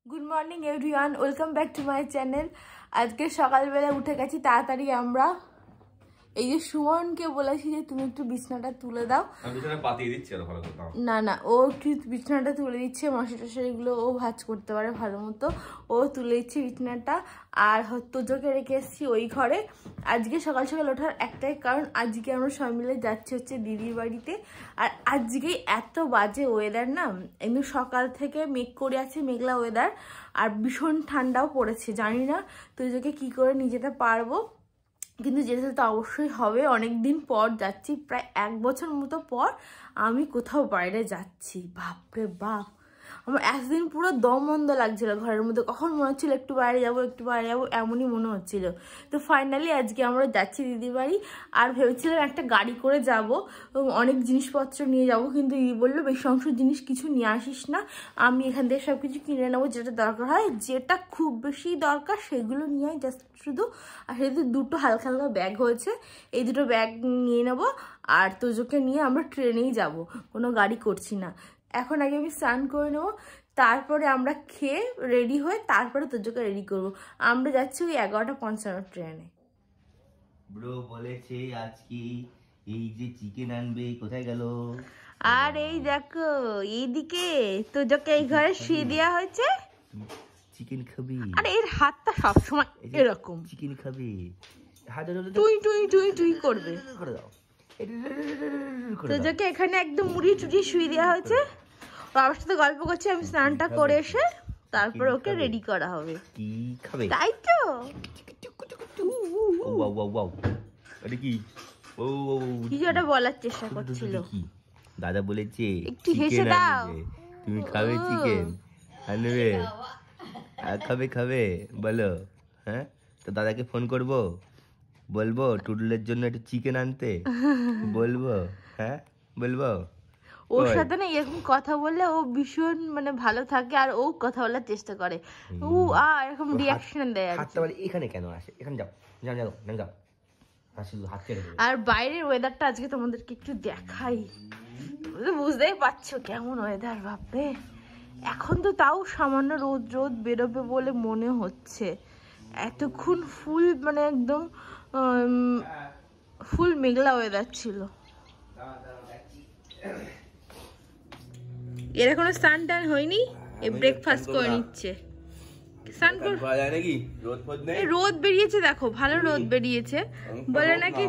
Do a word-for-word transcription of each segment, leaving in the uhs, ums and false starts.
Good morning everyone, welcome back to my channel. আজকে সকালবেলা উঠে গেছি তাড়াতাড়ি। আমরা এই যে সুমনকে বলেছি যে তুমি একটু বিছানাটা তুলে দাও, না না ও একটু বিছানাটা তুলে দিচ্ছে, মশা টশা এগুলো ও ভাঁজ করতে পারে ভালো মতো, ও তুলে দিচ্ছে বিছানাটা। আর তোজোকে রেখে এসেছি ওই ঘরে। আজকে সকাল সকাল ওঠার একটাই কারণ, আজকে আমরা সবাই মিলে যাচ্ছি হচ্ছে দিদির বাড়িতে। আর আজকে এত বাজে ওয়েদার না, এমনি সকাল থেকে মেঘ করে আছে, মেঘলা ওয়েদার, আর ভীষণ ঠান্ডাও পড়েছে। জানি না তোজোকে কি করে নিয়ে যেতে পারবো, কিন্তু যেতে তো অবশ্যই হবে। অনেক দিন পর যাচ্ছি, প্রায় এক বছর মতো পর আমি কোথাও বাইরে যাচ্ছি। বাপরে বাপ, আমার একদিন পুরো দম বন্ধ লাগছিল ঘরের মধ্যে, কখন মনে হচ্ছিল একটু বাইরে যাবো একটু বাইরে যাবো, এমনই মনে হচ্ছিল। তো ফাইনালি আজকে আমরা যাচ্ছি দিদির বাড়ি। আর ভেবেছিলাম একটা গাড়ি করে যাব, অনেক জিনিসপত্র নিয়ে যাব, কিন্তু দিদি বললো বেশি অংশ জিনিস কিছু নিয়ে আসিস না, আমি এখান থেকে সব কিছু কিনে নেবো, যেটা দরকার হয়, যেটা খুব বেশি দরকার সেগুলো নিয়ে জাস্ট শুধু। আর সেহেতু দুটো হালকা হালকা ব্যাগ হয়েছে, এই দুটো ব্যাগ নিয়ে নেবো। আর তোজোকে নিয়ে আমরা ট্রেনেই যাব, কোনো গাড়ি করছি না। এখন আগে আমি স্নান করে নেবো, তারপরে আমরা খেয়ে রেডি হয়ে তারপরে তোজোকে রেডি করব। আমরা যাচ্ছি ওই এগারোটা পঞ্চান্ন ট্রেনে। ব্রো বলেছে আজকে এই যে চিকেন আনবে, কোথায় গেল? আর এই দেখো এইদিকে তোজোকে এই ঘরে শুয়ে দেওয়া হয়েছে। চিকেন খাবি? আর এর হাতটা সবসময় এরকম, চিকেন খাবি, টুই টুই টুই টুই করবে। তোজোকে এখানে একদম মুড়ি টুড়ি শুয়ে দেওয়া হয়েছে, বাবার সাথে গল্প করছে, আমি স্নানটা করে এসে তারপর ওকে রেডি করা হবে। কি খাবে তাই তো? ওয়াও ওয়াও ওয়াও, এটা কি? ও কিছু একটা বলার চেষ্টা করছিল। দাদা বলেছে একটু হেসে দাও, তুমি খাবে চিকেন আনবে, খাবে খাবে বলো। হ্যাঁ, তো দাদাকে ফোন করবো, বলবো টুডলের জন্য একটু চিকেন আনতে বলবো। হ্যাঁ বলবো। ওর সাথে না এরকম কথা বললে ও ভীষণ মানে ভালো থাকে, আর ও কথা বলার চেষ্টা করে, ও আ এরকম রিঅ্যাকশন দেয়। হাতটা বলে এখানে কেন আসে, এখানে যাও যাও যাও না যাও, শুধু হাত কেটে দেবে। আর বাইরের ওয়েদারটা আজকে তোমাদেরকে একটু দেখাই, বুঝতেই পারছো কেমন ওয়েদার। বাপরে, এখন তো তাও সামান্য রোদ রোদ বেরোবে বলে মনে হচ্ছে, এতক্ষণ ফুল মানে একদম ফুল মেঘলা ওয়েদার ছিল। এর এখনো স্নান টান হয়নি, এ ব্রেকফাস্ট করে নিচ্ছে। স্নান করা যায় নাকি? রোদ বেরিয়েছে, দেখো ভালো রোদ বেরিয়েছে, বলে নাকি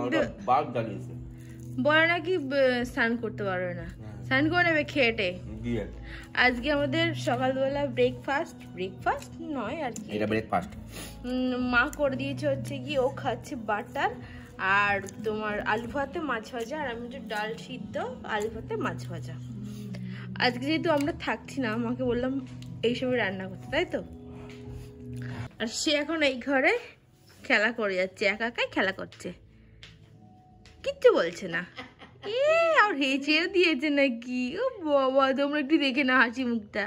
বলে নাকি স্নান করতে পারবে না, স্নান করে নেবে খেয়েটে। আজকে আমাদের সকালবেলা ব্রেকফাস্ট, ব্রেকফাস্ট নয় আর কি, এটা ব্রেকফাস্ট মা করে দিয়েছে হচ্ছে কি, ও খাচ্ছে বাটার আর তোমার আলু ভাতে মাছ ভাজা, আর আমি একটু ডাল সিদ্ধ, আলু ভাতে মাছ ভাজা। আজকে যেহেতু আমরা থাকছি না, আমাকে বললাম এইসবই রান্না করতে, তাই তো। আর সে এখন এই ঘরে খেলা করে যাচ্ছে, একা একাই খেলা করছে, কিচ্ছু বলছে না। এ আর হেঁচেও দিয়েছে নাকি? ও বাবা, তোমরা একটু দেখে না হাসি মুখটা।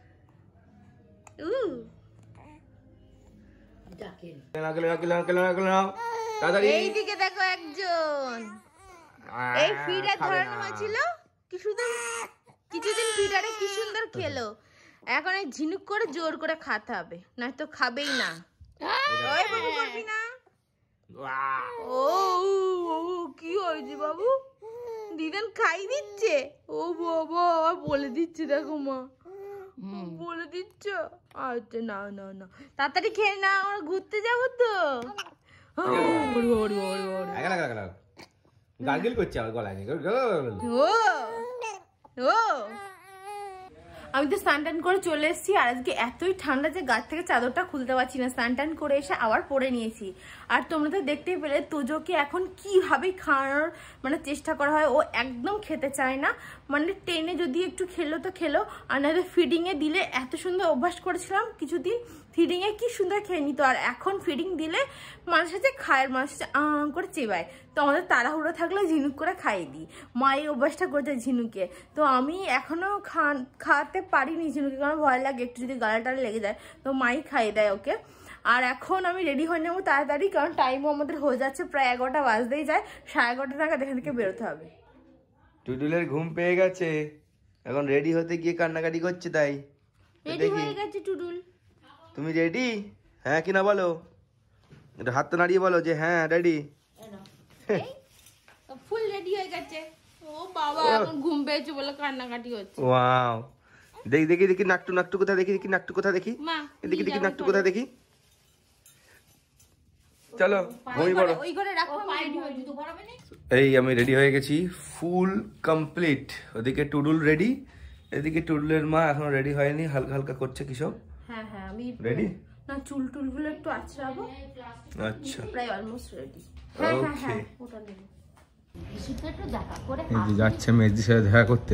এইদিকে দেখো একজন, এই ফিডার ধরানো হয়েছিল, কি সুন্দর কিছুদিন ফিডারে কি সুন্দর খেলো, এখন এই ঝিনুক করে জোর করে খাতে হবে, নয়তো খাবেই না। ওই বাবু করবি না। ও কি হয়েছে বাবু? দিদান খাই দিচ্ছে, ও বাবা বলে দিচ্ছে, দেখো মা বলে দিচ্ছ। আচ্ছা না না না, তাড়াতাড়ি খেয়ে না, আমরা ঘুরতে যাবো তো। গার্গেল করছে আমার গলায়। ও ও আমি তো স্নান টান করে চলে এসেছি, আর আজকে এতই ঠান্ডা যে গাছ থেকে চাদরটা খুলতে পারছি না, স্নান টান করে এসে আবার পরে নিয়েছি। আর তোমরা তো দেখতেই পেলে তোজোকে এখন কিভাবে খাওয়ানোর মানে চেষ্টা করা হয়, ও একদম খেতে চায় না, মানে টেনে যদি একটু খেলো তো খেলো, আর নাহলে ফিডিংয়ে দিলে এত সুন্দর অভ্যাস করেছিলাম কিছুদিন, ফিডিংয়ে কি সুন্দর খেয়ে নিত, আর এখন ফিডিং দিলে মানুষের সাথে খায়, মানুষের সাথে আঁ করে চেবায়। তো আমাদের তাড়াহুড়ো থাকলে ঝিনুক করে খাইয়ে দিই, মা এই অভ্যাসটা করেছে ঝিনুকে। তো আমি এখনো খান খাওয়াতে পারিনি ঝিনুকে, কারণ ভয় লাগে একটু যদি গালা টালা লেগে যায়, তো মাই খাইয়ে দেয় ওকে। আর এখন আমি রেডি হয়ে নেবো তাড়াতাড়ি, কারণ টাইমও আমাদের হয়ে যাচ্ছে, প্রায় এগারোটা বাজতেই যায়, সাড়ে এগারোটা নাগাদ এখান থেকে বেরোতে হবে। টুডুলের ঘুম পেয়ে গেছে, এখন রেডি হতে গিয়ে কান্নাকাটি করছে, তাই রেডি হয়ে গেছে টুডুল। তুমি রেডি? হ্যাঁ কি না বলো, এটা হাতটা নাড়িয়ে বলো যে হ্যাঁ রেডি। ফুল রেডি হয়ে গেছে। ও বাবা এখন ঘুম পেয়েছে বলে কান্নাকাটি হচ্ছে। ওয়াও, দেখি দেখি দেখি নাকটু নাকটু কোথায় দেখি দেখি নাকটু কোথায় দেখি মা দেখি দেখি নাকটু কোথায় দেখি। চলো ঘুমিয়ে পড়ো। ওই ঘরে রাখো, রেডি হয়ে জুতো পরাবে না। এই আমি রেডি হয়ে গেছি, ফুল কমপ্লিট। ওদিকে টুডুল রেডি, এদিকে টুডুলের মা এখনো রেডি হয়নি, হালকা হালকা করছে কি সব। হ্যাঁ হ্যাঁ আমি রেডি না, চুল টুল গুলো একটু আঁচড়াবো। আচ্ছা প্রায় অলমোস্ট রেডি। ওকে, ওটা নেব। এই যে যাচ্ছে মেজদির সাথে দেখা করতে।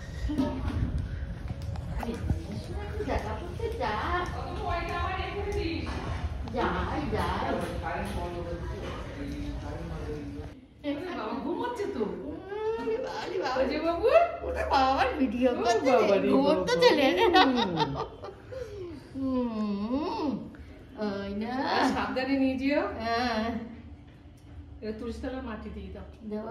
সাবধানে নিয়ে যেও। এটা তুলসী তলার মাটি দিয়ে দাও।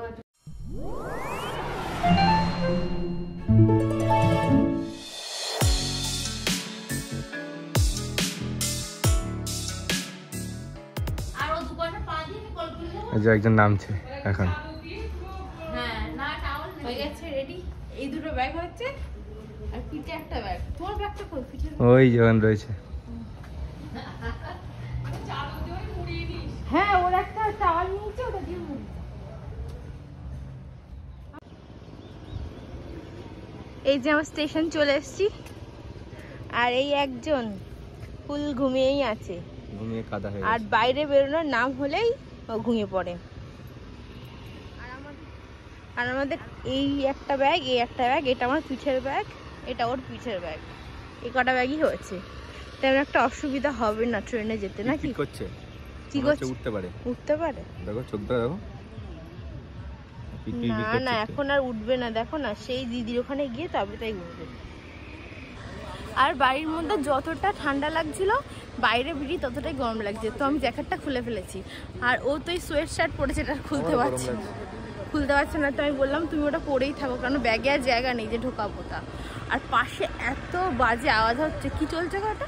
একজন নামছে এখন। হ্যাঁ না, টাওয়াল হয়ে গেছে রেডি। এই দুটো ব্যাগ হচ্ছে আর পিঠে একটা ব্যাগ। তোমার ব্যাগটা কই? পিঠে ওই যেমন রয়েছে। হ্যাঁ ওর একটা টাওয়াল নিয়েছে, ওটা দিয়ে মুড়ি। এই যে আমার স্টেশন চলে এসেছি, আর এই একজন ফুল ঘুমিয়েই আছে, ঘুমিয়ে কাদা হয়ে আর বাইরে বেরোনোর নাম হলেই ও ঘুমিয়ে পড়ে। আর আমাদের এই একটা ব্যাগ, এই একটা ব্যাগ, এটা আমার পিঠের ব্যাগ, এটা ওর পিঠের ব্যাগ, এই কটা ব্যাগই হয়েছে। তেমন একটা অসুবিধা হবে না ট্রেনে যেতে। না কি করছে? কি করছে? উঠতে পারে, উঠতে পারে। দেখো চোখটা দেখো। না না এখন আর উঠবে না, দেখো না, সেই দিদির ওখানে গিয়ে তবে তাই উঠবে। আর বাড়ির মধ্যে যতটা ঠান্ডা লাগছিল, বাইরে বেরিয়ে ততটাই গরম লাগছে। তো আমি জ্যাকেটটা খুলে ফেলেছি, আর ও তো এই সোয়েট শার্ট পরেছে, এটা খুলতে পারছে না খুলতে পারছে না তো আমি বললাম তুমি ওটা পরেই থাকো, কারণ ব্যাগে আর জায়গা নেই যে ঢোকাবো তা। আর পাশে এত বাজে আওয়াজ হচ্ছে। কি চলছে ওটা?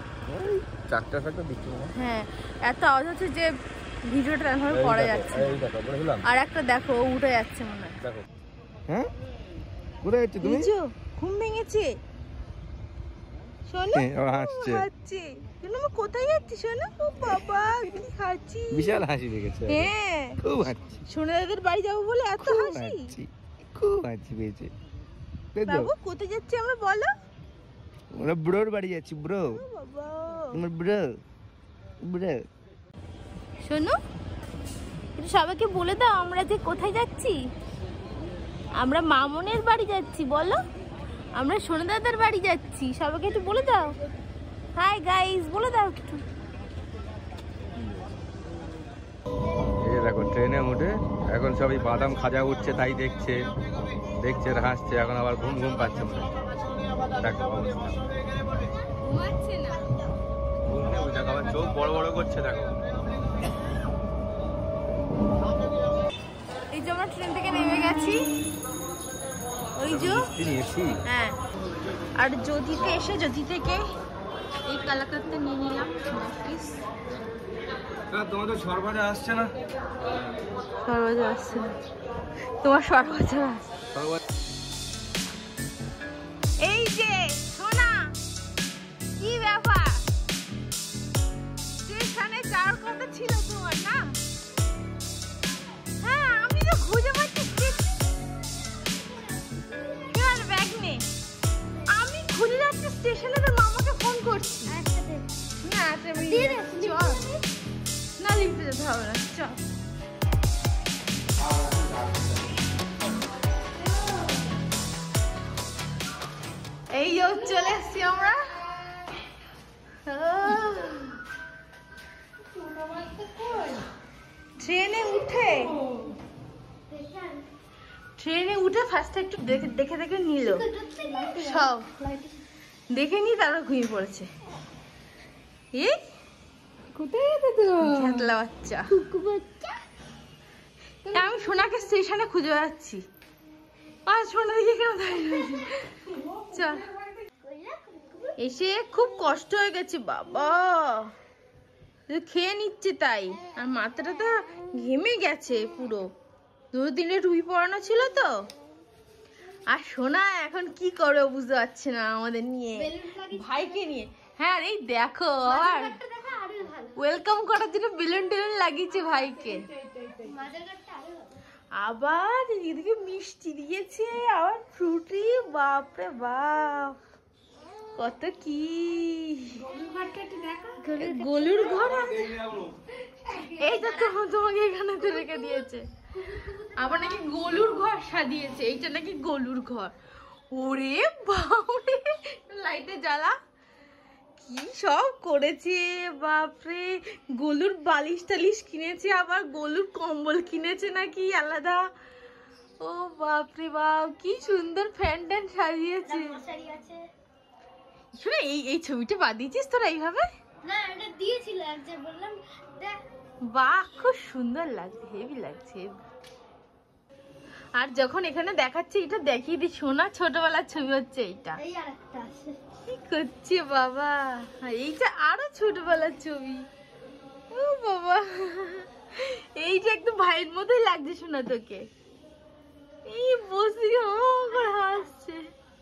হ্যাঁ এত আওয়াজ হচ্ছে যে ভিডিওটা তেমন করা যাচ্ছে। আর একটা দেখো ও উঠে যাচ্ছে মনে হয়। হ্যাঁ কোথায় যাচ্ছ তুমি? ঘুম ভেঙেছে শোনো, হাসছে হাসছে। শোনো আমি কোথায় যাচ্ছি? শোনো ও বাবা কি হাসি, বিশাল হাসি লেগেছে। হ্যাঁ খুব হাসি। সোনা দাদার বাড়ি যাবো বলে এত হাসি, খুব হাসি পেয়েছে। বাবু কোথায় যাচ্ছি আমরা বলো? আমরা ব্রোর বাড়ি যাচ্ছি। ব্রো বাবা তোমার ব্রো ব্রো। শোনো এটা সবাইকে বলে দাও আমরা যে কোথায় যাচ্ছি। আমরা মামনের বাড়ি যাচ্ছি। বলো আমরা সোনা দাদার বাড়ি যাচ্ছি। সবাইকে একটু বলে দাও। হাই গাইস বলে দাও একটু। এই দেখো ট্রেনে উঠে এখন সবাই বাদাম খাজা উঠছে, তাই দেখছে দেখছে আর হাসছে। এখন আবার ঘুম ঘুম পাচ্ছে মনে হয়। দেখো অবস্থা, ঘুমাচ্ছে না, ঘুম নেই। দেখো আবার চোখ বড় বড় করছে। দেখো এই যে আমরা ট্রেন থেকে নেমে গেছি। ওই যে হ্যাঁ, আর জ্যোতিতে এসে জ্যোতি থেকে এই কালাকাতটা নিয়ে নিলাম পিস। তোমাদের সরবাজা আসছে না? সরবাজা আসছে না, তোমার সরবাজা আসছে। এই যে সোনা কি ব্যাপার, স্টেশনে যাওয়ার কথা ছিল তোমার না? হ্যাঁ আমি তো খুঁজে পাচ্ছি ব্যাগ নেই। আমি খুঁজে যাচ্ছি স্টেশনে, তো মামাকে ফোন করছি। না চল না, লিখতে যেতে হবে না, চল। এই চলে এসছি আমরা। ট্রেনে উঠে ট্রেনে উঠে ফার্স্ট একটু দেখে দেখে দেখে নিল সব দেখে নি, তারপর ঘুমিয়ে পড়েছে। এই কোথায় যেতে তো খেতলা বাচ্চা। আমি সোনাকে স্টেশনে খুঁজে যাচ্ছি। আর সোনা দিকে কেন দাঁড়িয়ে? চল এসে খুব কষ্ট হয়ে গেছে বাবা, খেয়ে নিচ্ছে তাই, আর মাথাটা তো ঘেমে গেছে পুরো, দু দিনে রুই পড়ানো ছিল তো। আর সোনা এখন কি করে বুঝতে পারছে না আমাদের নিয়ে, ভাইকে নিয়ে। হ্যাঁ এই দেখো আর ওয়েলকাম করার জন্য বেলুন টেলুন লাগিয়েছে ভাইকে, আবার এদিকে মিষ্টি দিয়েছে, আবার ফ্রুটি, বাপরে বাপ কত কি। গলুর ঘর এই তো তোমাকে এখানে তো রেখে দিয়েছে, আবার নাকি গলুর ঘর সাজিয়েছে, এইটা নাকি গলুর ঘর। ওরে বাপরে লাইটে জ্বালা, কি সব করেছে বাপরে। গলুর বালিশ টালিশ কিনেছে, আবার গলুর কম্বল কিনেছে নাকি আলাদা। ও বাপরে বাপ কি সুন্দর ফ্যান ট্যান সাজিয়েছে। শুনে এই এই ছবিটা বাদিয়েছিস তোরা এইভাবে? না এটা দিয়েছিল এক যে বললাম দেখ, বাহ খুব সুন্দর লাগছে, হেভি লাগছে। আর যখন এখানে দেখাচ্ছে এটা দেখিয়ে দি, সোনা ছোটবেলার ছবি হচ্ছে এইটা। এই আরেকটা আছে, কি করছে বাবা, এইটা আরো ছোটবেলার ছবি। ও বাবা এইটা একটু ভাইয়ের মতোই লাগছে সোনা তোকে, এই বসে করে হাসছে।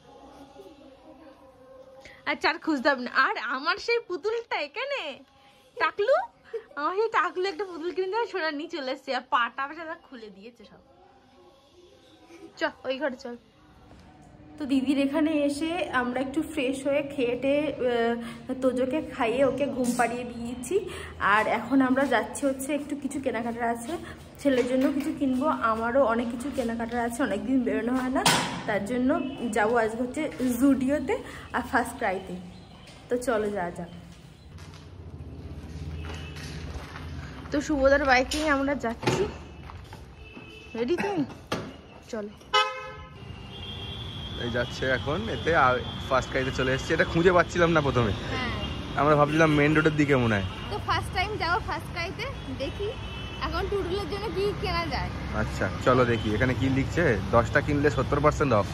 আচ্ছা আর খুঁজতে হবে না। আর আমার সেই পুতুলটা এখানে টাকলু, আমার সেই টাকলু একটা পুতুল কিনে দেওয়া, সোনা নিয়ে চলে এসছে, আর পাটা সাদা খুলে দিয়েছে সব। চ ওই ঘরে চল। তো দিদির এখানে এসে আমরা একটু ফ্রেশ হয়ে খেয়েটে তোজোকে খাইয়ে ওকে ঘুম পাড়িয়ে দিয়েছি। আর এখন আমরা যাচ্ছি হচ্ছে একটু কিছু কেনাকাটার আছে, ছেলের জন্য কিছু কিনবো, আমারও অনেক কিছু কেনাকাটার আছে, অনেকদিন বেরোনো হয় না, তার জন্য যাবো আজকে হচ্ছে জুডিওতে আর ফার্স্ট ক্রাইতে। তো চলো যা যাক। তো শুভদার বাইকে আমরা যাচ্ছি, রেডি তুমি? চলো। এই যাচ্ছে এখন এতে, আর ফার্স্ট ক্রাইতে চলে এসেছি। এটা খুঁজে পাচ্ছিলাম না প্রথমে, হ্যাঁ আমরা ভাবছিলাম মেন রোডের দিকে মনে হয়। তো ফার্স্ট টাইম যাবো ফার্স্ট ক্রাইতে, দেখি এখন টুডুলের জন্য কি কেনা যায়। আচ্ছা চলো দেখি এখানে কি লিখছে, দশটা কিনলে সত্তর পার্সেন্ট অফ।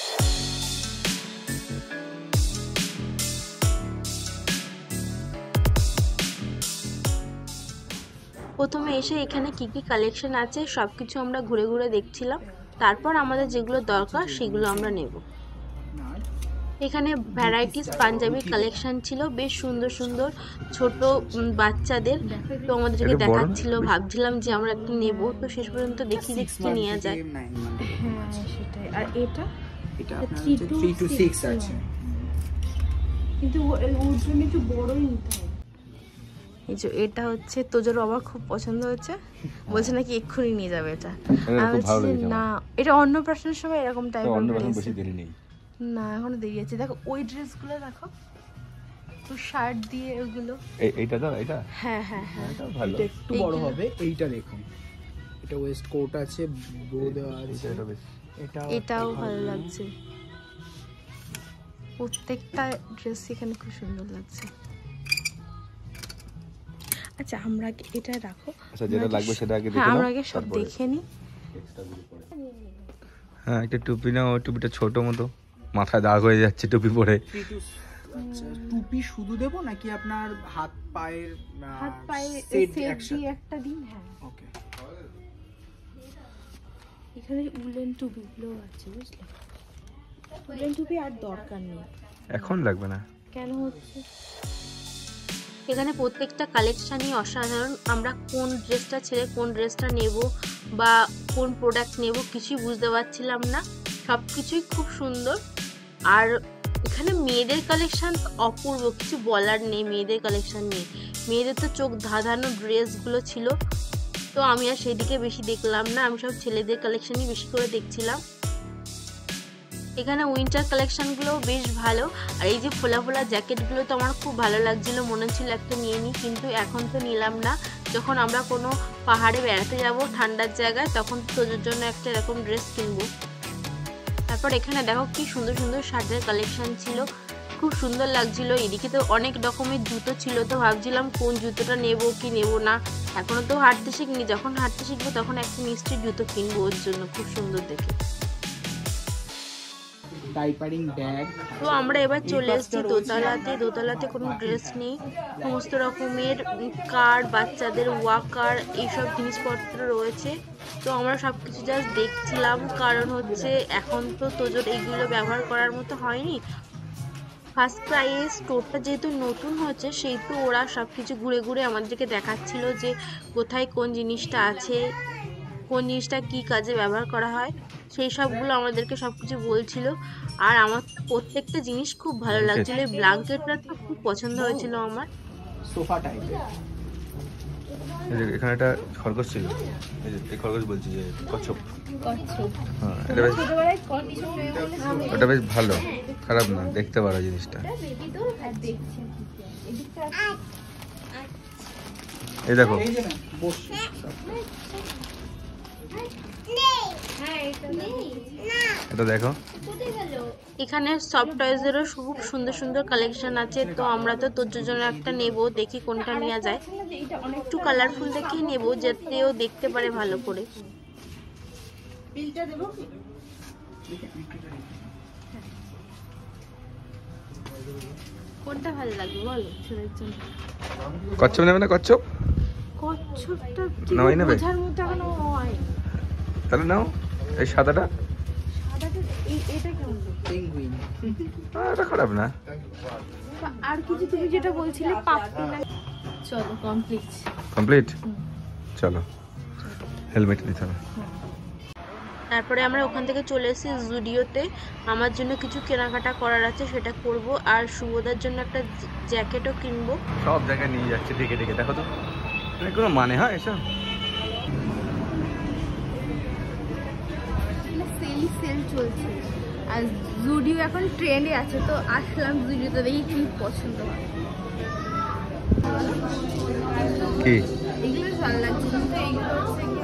প্রথমে এসে এখানে কি কি কালেকশন আছে সব কিছু আমরা ঘুরে ঘুরে দেখছিলাম, তারপর আমাদের যেগুলো দরকার সেগুলো আমরা নেব। এখানে ভ্যারাইটিস পাঞ্জাবির কালেকশন ছিল, বেশ সুন্দর সুন্দর ছোট বাচ্চাদের, তো আমাদেরকে দেখাচ্ছিল, ভাবছিলাম যে আমরা একটা নেব, তো শেষ পর্যন্ত দেখি যে কি নেওয়া যায়। হ্যাঁ সেটাই। আর এটা এটা আপনার থ্রি টু সিক্স আছে, কিন্তু ওর জন্য একটু বড়ই নিতে হবে। এই যে এটা হচ্ছে তোজোর আমার খুব পছন্দ হচ্ছে, বলছে নাকি এক্ষুনি নিয়ে যাবে এটা। আমি বলছি না, এটা অন্নপ্রাশনের সময় এরকম টাইপের বেশি দেরি নেই না, এখনো দেরি আছে। দেখো ওই ড্রেসগুলো দেখো, তো শার্ট দিয়ে ওগুলো। এইটা তো এটা হ্যাঁ হ্যাঁ হ্যাঁ এটা ভালো, এটা একটু বড় হবে। এইটা দেখুন, এটা ওয়েস্ট কোট আছে, বো দেওয়া আছে, এটা এটাও ভালো লাগছে, প্রত্যেকটা ড্রেস এখানে খুব সুন্দর লাগছে। আচ্ছা আমরা এটা রাখো, আচ্ছা যেটা লাগবে সেটা আগে দেখে হ্যাঁ নাও, আমরা আগে সব দেখে নিই। হ্যাঁ একটা টুপি নাও, টুপিটা ছোট মতো, মাথায় দাগ হয়ে যাচ্ছে টুপি পরে। আচ্ছা টুপি শুধু দেব নাকি আপনার হাত পায়ের হাত পায়ে সেট সেট দিয়ে একটা দিন। হ্যাঁ ওকে, এখানে উলেন টুপিগুলো আছে বুঝলে, উলেন টুপি আর দরকার নেই, এখন লাগবে না কেন হচ্ছে। এখানে প্রত্যেকটা কালেকশানই অসাধারণ, আমরা কোন ড্রেসটা ছেড়ে কোন ড্রেসটা নেব বা কোন প্রোডাক্ট নেব কিছুই বুঝতে পারছিলাম না, সব কিছুই খুব সুন্দর। আর এখানে মেয়েদের কালেকশান অপূর্ব, কিছু বলার নেই মেয়েদের কালেকশান নিয়ে। মেয়েদের তো চোখ ধাঁধানো ড্রেসগুলো ছিল, তো আমি আর সেদিকে বেশি দেখলাম না, আমি সব ছেলেদের কালেকশানই বেশি করে দেখছিলাম। এখানে উইন্টার কালেকশনগুলো বেশ ভালো, আর এই যে ফোলা ফোলা জ্যাকেটগুলো তো আমার খুব ভালো লাগছিল, মনে হচ্ছিল একটা নিয়ে নিই, কিন্তু এখন তো নিলাম না। যখন আমরা কোনো পাহাড়ে বেড়াতে যাব ঠান্ডার জায়গায়, তখন তোদের জন্য একটা এরকম ড্রেস কিনবো। তারপর এখানে দেখো কি সুন্দর সুন্দর শার্টের কালেকশন ছিল, খুব সুন্দর লাগছিল। এদিকে তো অনেক রকমের জুতো ছিল, তো ভাবছিলাম কোন জুতোটা নেব কি নেব না, এখনো তো হাঁটতে শিখিনি, যখন হাঁটতে শিখবো তখন একটা নিশ্চয়ই জুতো কিনবো ওর জন্য, খুব সুন্দর দেখে। Diapering bag. তো আমরা এবার চলে এসেছি দোতলাতে। দোতলাতে কোনো ড্রেস নেই, সমস্ত রকমের কার, বাচ্চাদের ওয়াকার এইসব জিনিসপত্র রয়েছে। তো আমরা সব কিছু জাস্ট দেখছিলাম, কারণ হচ্ছে এখন তো তোজোর এইগুলো ব্যবহার করার মতো হয়নি। ফার্স্ট ক্রাইয়ে স্টোরটা যেহেতু নতুন হচ্ছে, সেহেতু ওরা সব কিছু ঘুরে ঘুরে আমাদেরকে দেখাচ্ছিল যে কোথায় কোন জিনিসটা আছে, কোন জিনিসটা কী কাজে ব্যবহার করা হয়, সেই সবগুলো আমাদেরকে সব কিছু বলছিল। আর আমার প্রত্যেকটা জিনিস খুব ভালো লাগছিল। এই ব্ল্যাঙ্কেটটা তো খুব পছন্দ হয়েছিল আমার। সোফা টাইপের। এখানে একটা খরগোশ ছিল, এই খরগোশ বলছি যে কচ্ছপ। কচ্ছপ হ্যাঁ, এটা বেশ, ছোটবেলায় কচ্ছপ বলে ওটা বেশ ভালো, খারাপ না, দেখতে পারো জিনিসটা। দেখছি এই দেখো, এই যে না বস। এটা দেখো। এখানে সফট টয়েজেরও খুব সুন্দর সুন্দর কালেকশন আছে। তো আমরা তো তোর জন্য একটা নেব, দেখি কোনটা নেওয়া যায়। একটু কালারফুল দেখেই নেব, যাতে ও দেখতে পারে ভালো করে। কোনটা ভালো লাগবে বলো ছেলের জন্য? কচ্ছপ নেবে না? কচ্ছপ কচ্ছপটা নাওই নেবে? বোঝার মতো এখনো হয়। তাহলে নাও এই সাদাটা। সাদাটা এই এটা কেমন? পেঙ্গুইন। আহ, এটা খারাপ না। আর কিছু তুমি যেটা বলছিলে পাপ্পি না? চলো কমপ্লিট। কমপ্লিট, চলো হেলমেট নিতে হবে। তারপরে আমরা ওখান থেকে চলে এসেছি জুডিওতে। আমার জন্য কিছু কেনাকাটা করার আছে, সেটা করব। আর শুভদার জন্য একটা জ্যাকেটও কিনবো। সব জায়গায় নিয়ে যাচ্ছে ডেকে ডেকে, দেখো তো কোনো মানে হয় এসব? সেল সেল চলছে আর জুডিও এখন ট্রেন্ডে আছে, তো আসলাম জুডিওতে, দেখি কি পছন্দ হয়। কি এগুলো ভালো লাগছে, কিন্তু এইগুলো হচ্ছে কি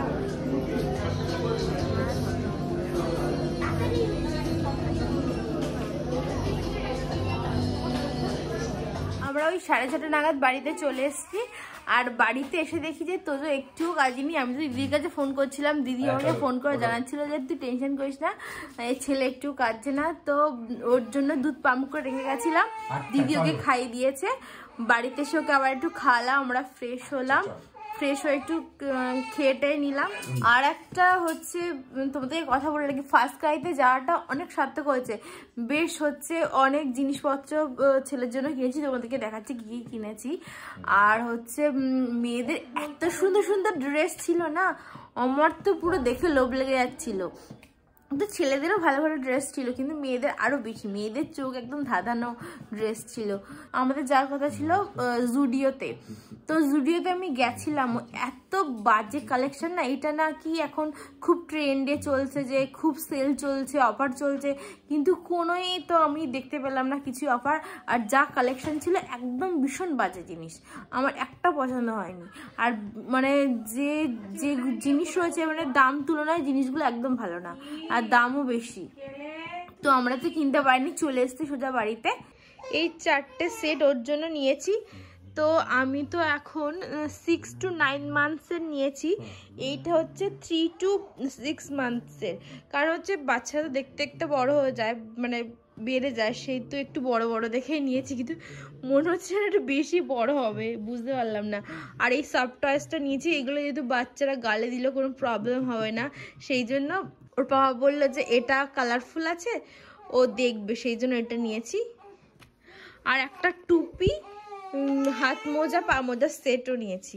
আমরা ওই সাড়ে ছটা নাগাদ বাড়িতে চলে এসেছি। আর বাড়িতে এসে দেখি যে তোজো একটুও কাজিনি। আমি তো দিদির কাছে ফোন করছিলাম, দিদি আমাকে ফোন করে জানাচ্ছিল যে তুই টেনশন করিস না, এই ছেলে একটু কাঁদছে না। তো ওর জন্য দুধ পাম্প করে রেখে গেছিলাম, দিদি ওকে খাইয়ে দিয়েছে। বাড়িতে এসে ওকে আবার একটু খাওয়ালাম, আমরা ফ্রেশ হলাম, ফ্রেশ হয়ে একটু খেয়ে নিলাম। আর একটা হচ্ছে তোমাদেরকে কথা বলে রাখি, ফার্স্ট ক্রাইতে যাওয়াটা অনেক সার্থক হয়েছে। বেশ হচ্ছে অনেক জিনিসপত্র ছেলের জন্য কিনেছি, তোমাদেরকে দেখাচ্ছি কি কি কিনেছি। আর হচ্ছে মেয়েদের এত সুন্দর সুন্দর ড্রেস ছিল না, আমার তো পুরো দেখে লোভ লেগে যাচ্ছিল। তো ছেলেদেরও ভালো ভালো ড্রেস ছিল, কিন্তু মেয়েদের আরও বেশি, মেয়েদের চোখ একদম ধাঁধানো ড্রেস ছিল। আমাদের যাওয়ার কথা ছিল জুডিওতে, তো জুডিওতে আমি গেছিলাম, এত বাজে কালেকশন না। এটা না কি এখন খুব ট্রেন্ডে চলছে যে খুব সেল চলছে, অফার চলছে, কিন্তু কোনোই তো আমি দেখতে পেলাম না কিছু অফার। আর যা কালেকশন ছিল একদম ভীষণ বাজে জিনিস, আমার একটা পছন্দ হয়নি। আর মানে যে যে জিনিস রয়েছে মানে দাম তুলনায় জিনিসগুলো একদম ভালো না, আর দামও বেশি। তো আমরা তো কিনতে পারিনি, চলে এসেছি সোজা বাড়িতে। এই চারটে সেট ওর জন্য নিয়েছি। তো আমি তো এখন সিক্স টু নাইন মান্থসের নিয়েছি, এইটা হচ্ছে থ্রি টু সিক্স মান্থসের। কারণ হচ্ছে বাচ্চারা দেখতে দেখতে বড় হয়ে যায়, মানে বেড়ে যায়, সেই তো একটু বড় বড় দেখেই নিয়েছি, কিন্তু মনে হচ্ছে না একটু বেশি বড় হবে, বুঝতে পারলাম না। আর এই সফট টয়েসটা নিয়েছি, এগুলো যেহেতু বাচ্চারা গালে দিলেও কোনো প্রবলেম হবে না, সেই জন্য ওর বাবা বললো যে এটা কালারফুল আছে, ও দেখবে, সেই জন্য এটা নিয়েছি। আর একটা টুপি, হাত মোজা, পা মোজা সেটও নিয়েছি।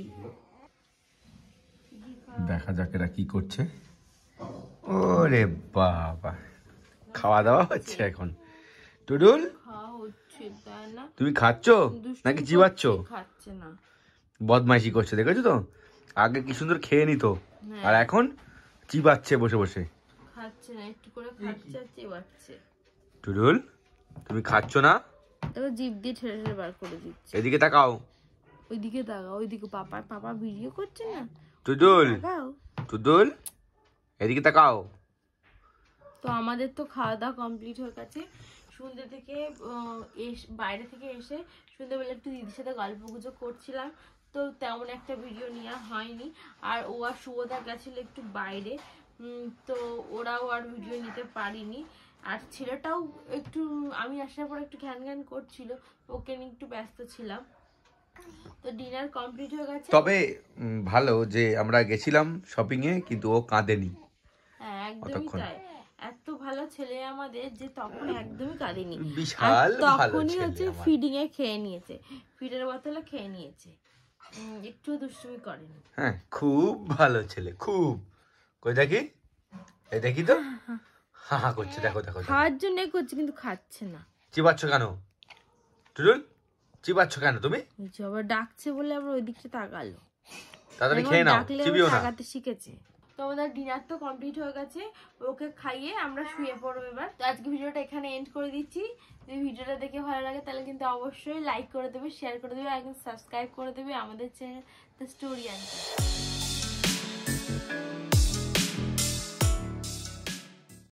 দেখা যাক এরা কি করছে। ওরে বাবা, খাওয়া দাওয়া হচ্ছে এখন। টুডুল, তুমি খাচ্ছ নাকি চিবাচ্ছ? খাচ্ছে না, বদমাইশি করছে, দেখেছো তো? আগে কি সুন্দর খেয়ে নিত, আর এখন চিবাচ্ছে বসে বসে। খাচ্ছে না, একটু করে খাচ্ছে আর চিবাচ্ছে। টুডুল, তুমি খাচ্ছ না? দেখো জিভ দিয়ে ছেড়ে ছেড়ে বার করে দিচ্ছে। এদিকে তাকাও, ওইদিকে তাকাও, ওইদিকে পাপা পাপা ভিডিও করছে না। টুডুল, তাকাও। টুডুল, এদিকে তাকাও। তো আমাদের তো খাওয়া দাওয়া কমপ্লিট হয়ে গেছে। সন্ধ্যে থেকে বাইরে থেকে এসে সন্ধ্যেবেলা একটু দিদির সাথে গল্প গুজব করছিলাম, তো তেমন একটা ভিডিও নেওয়া হয়নি। আর ও আর শুভদা গেছিলো একটু বাইরে, তো ওরাও আর ভিডিও নিতে পারিনি। আর ছেলেটাও একটু আমি আসার পর একটু ঘ্যান ঘ্যান করছিল, ওকে নিয়ে একটু ব্যস্ত ছিলাম। তো ডিনার কমপ্লিট হয়ে গেছে। তবে উম, ভালো যে আমরা গেছিলাম শপিং এ, কিন্তু ও কাঁদেনি। হ্যাঁ একদমই তাই, এত ভালো ছেলে আমাদের যে তখন একদমই কাঁদেনি। বিশাল ভালো তখনই ছেলে হচ্ছে আমার। ফিডিং এ খেয়ে নিয়েছে, ফিডের বোতলে খেয়ে নিয়েছে, উম, একটু দুষ্টুমি করেনি। হ্যাঁ খুব ভালো ছেলে, খুব। কই দেখি, এই দেখি তো, হা হা করছে, দেখো দেখো দেখো। খাওয়ার জন্য করছে কিন্তু খাচ্ছে না। চিবাচ্ছ কেন টুটুল, চিবাচ্ছ কেন তুমি? ওই যে আবার ডাকছে বলে আবার ওই দিকটা তাকালো। তাড়াতাড়ি খেয়ে নাও, ডাকলে চিবিও না। তাকাতে শিখেছে। তো আমাদের ডিনার তো কমপ্লিট হয়ে গেছে, ওকে খাইয়ে আমরা শুয়ে পড়বো এবার। তো আজকে ভিডিওটা এখানে এন্ড করে দিচ্ছি। যদি ভিডিওটা দেখে ভালো লাগে তাহলে কিন্তু অবশ্যই লাইক করে দেবে, শেয়ার করে দেবে, আর সাবস্ক্রাইব করে দেবে আমাদের চ্যানেল দ্য স্টোরি আন্টি।